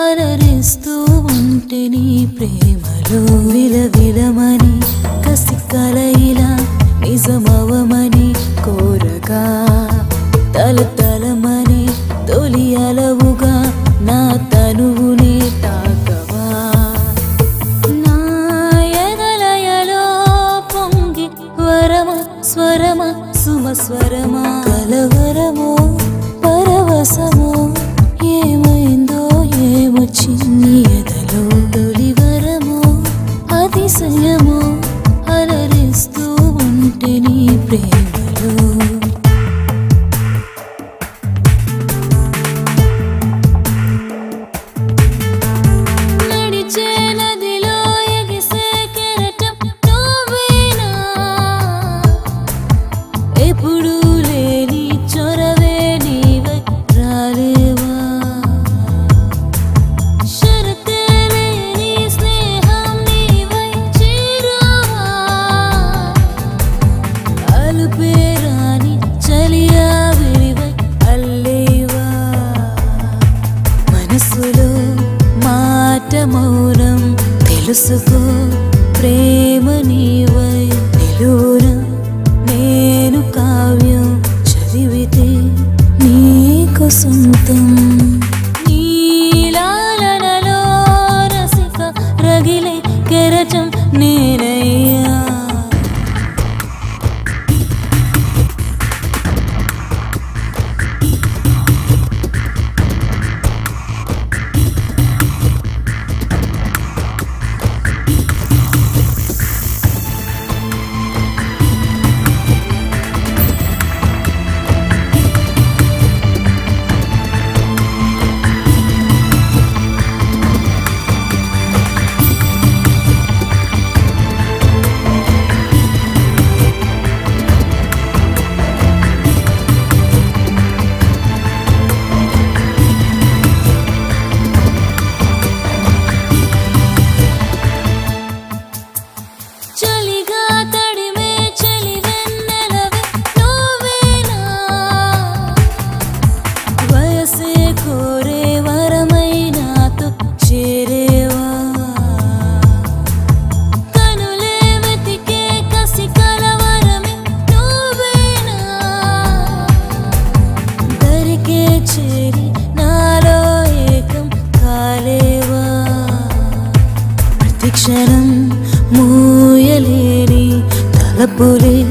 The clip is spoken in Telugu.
అలరిస్తూ ఉంటే నీ ప్రేమలో విలవిలమని కసి కలయిలా నిజమవమని కోరగా తలతలమని తొలి అలవుగా నా తనువుని తాకవా నా ఎదలయలో పొంగి వరమ స్వరమ సుమస్వరమా కలవరమో పరవశమో ఏమైందో ఏమో చిన్ని ఎదలో తొలివరమో అతిశయమో అలరిస్తూ ఉంటే నీ ప్రేమలో నడిచే నదిలో ఎగిసే కెరటం నువ్వేనా ఎప్పుడు లేని చొరవే నీవై రాలేవా షరతే లేని స్నేహం నీవై చేరావా అలుపే రాని చలియా విరివై అల్లేవా మనసులో మాట మౌనం తెలుసుకో ప్రేమ నీవై నిలువున నేను కావ్యం చదివితే నీకు సొంతం నీలాలనలో రసిక రగిలే కెరటం నేనయ్యా చలిగా తడిమే చలివెన్నెలవే నువ్వేనా వయసే కోరే వరమై నాతో చేరేవా కనులే వెతికే కసి కలవరమే నువ్వేనా దరికే చేరి నాలో ఏకం కాలేవా ప్రతిక్షణం మూయలేని తలపులే